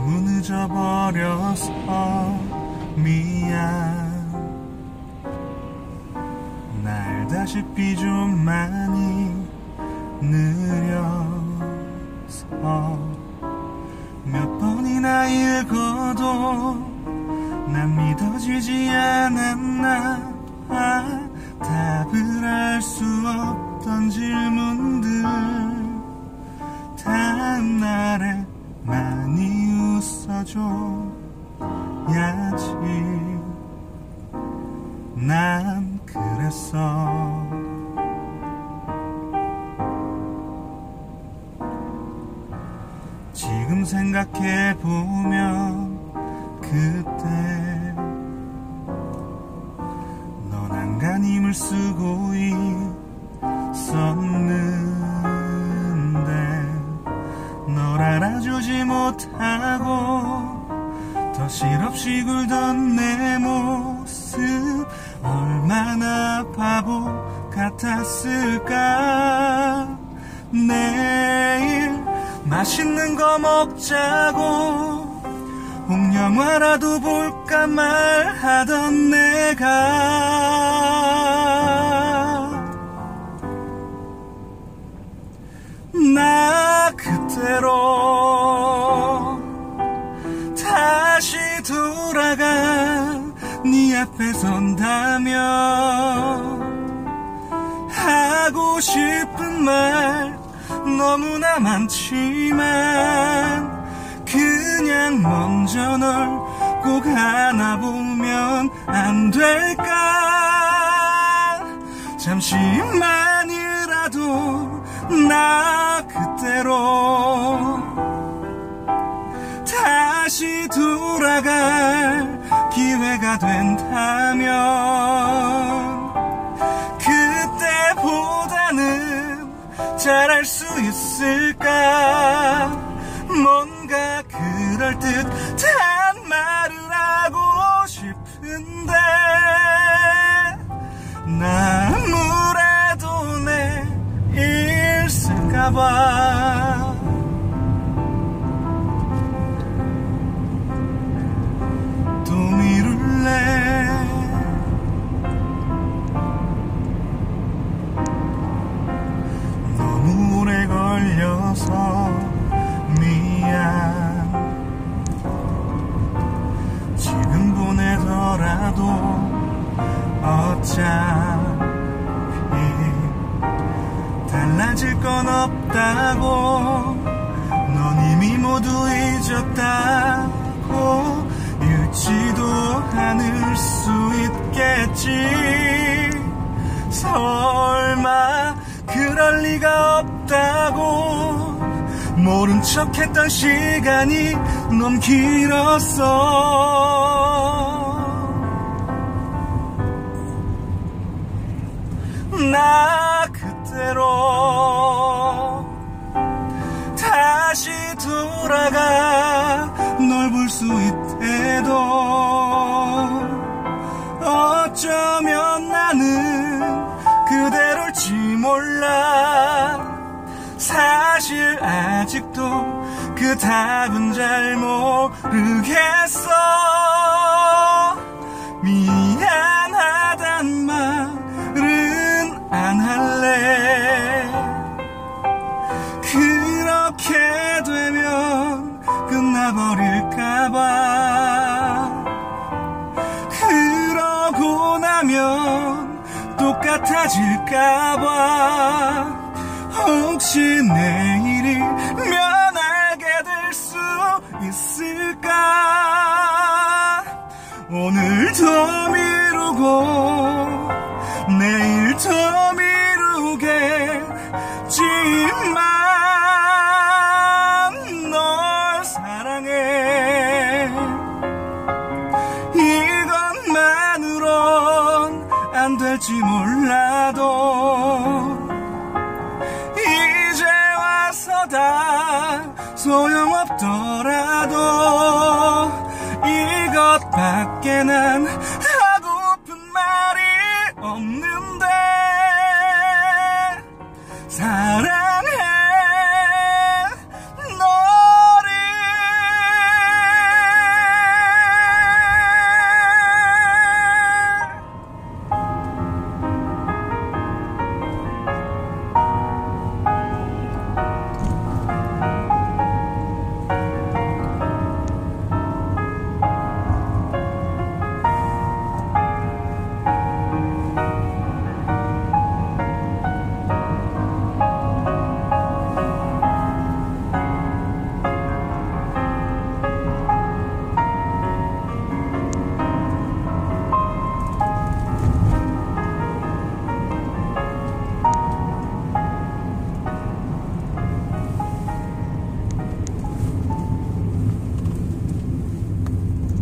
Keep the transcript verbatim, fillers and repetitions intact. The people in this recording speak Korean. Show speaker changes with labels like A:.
A: 너무 늦어버려서 미안. 날 알다시피 좀 많이 느려서 몇 번이나 읽어도 난 믿어지지 않았나 봐. 답을 알 수 없던 질문들 다음 날에 많이 웃어줘야지. 난 그랬어. 지금 생각해보면 그때 넌 안간 힘을 쓰고 있었는데 널 알아주지 못하고 더 실없이 굴던 내 모습 얼마나 바보 같았을까. 내일 맛있는 거 먹자고 홍영화라도 볼까 말하던 내가 나 그때로 다시 돌아가 네 앞에 선다면 하고 싶은 말 너무나 많지만 그냥 먼저 널 꼭 안아보면 안 될까. 잠시만이라도 나 그때로 다시 돌아갈 기회가 된다면 그때보다는 잘할 수 있을까. 뭔가 그럴듯한 말을 하고 싶은데 나 아무래도 내일 쓸까봐 또 미룰래. 너무 오래 걸려서 미안. 지금 보내더라도 어차피 달라질 건 없다고 넌 이미 모두 잊었다고 읽지도 않을 수 있겠지. 설마 그럴 리가 없다고 모른 척했던 시간이 너무 길었어. 나 그때로 다시 돌아가 널 볼 수 있대도 어쩌면 나는 그대로일지 몰라. 사실 아직도 그 답은 잘 모르겠어. 미안하단 말은 안 할래. 그렇게 되면 끝나버릴까봐. 그러고 나면 똑같아질까봐. 혹시 내일이면 알게 될 수 있을까. 오늘 더 미루고 내일 더 미루겠지만 널 사랑해. 이것만으론 안 될지 몰라도 이제 와서 다 소용없더라도 이것밖에 난